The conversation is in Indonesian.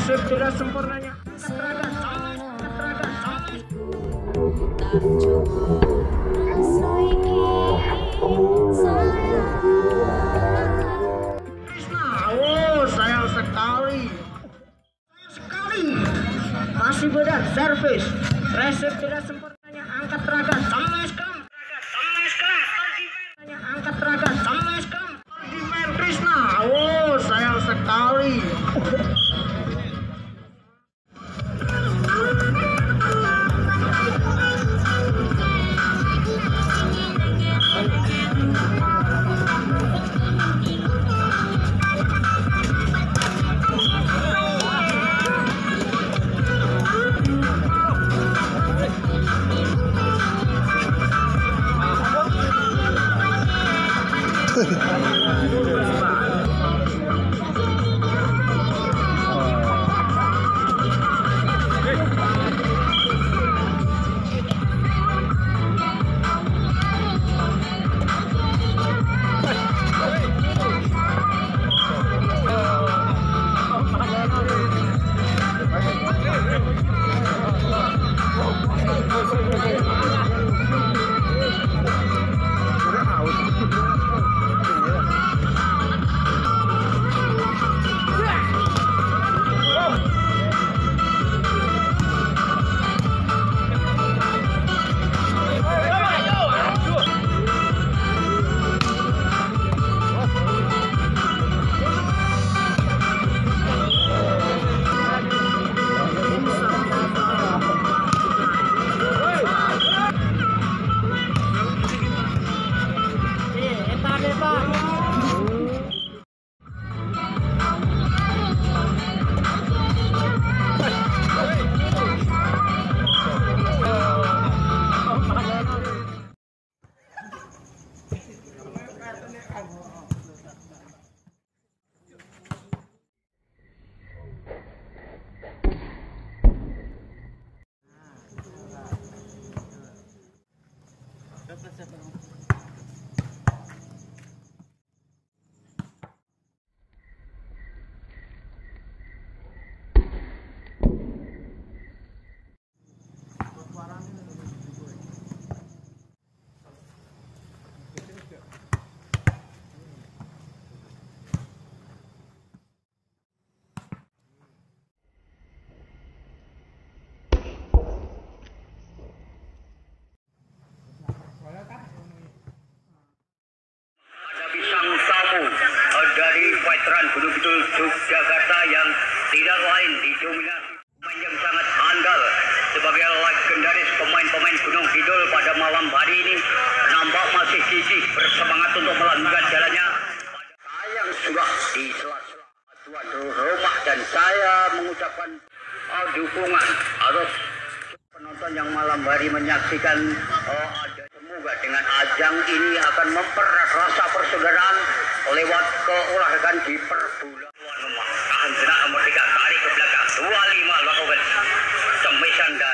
resep tidak sempurnanya keterangan Krisna, oh sayang sekali masih beda servis resep tidak sempurnanya angkat teraga angkat teraga Ferdinand Krisna, oh sayang sekali dari veteran Gunung Kidul Yogyakarta yang tidak lain didominasi pemain yang sangat handal sebagai legendaris pemain-pemain Gunung Kidul pada malam hari ini nampak masih gigih bersemangat untuk melanjutkan jalannya. Saya yang sudah di sela-sela tuan rumah dan saya mengucapkan dukungan atau penonton yang malam hari menyaksikan semoga dengan ajang ini akan mempererat rasa persaudaraan lewat keolahragaan di perbulan. Tahan senak nomor 3 tarik ke belakang 25 lakukan semesan dan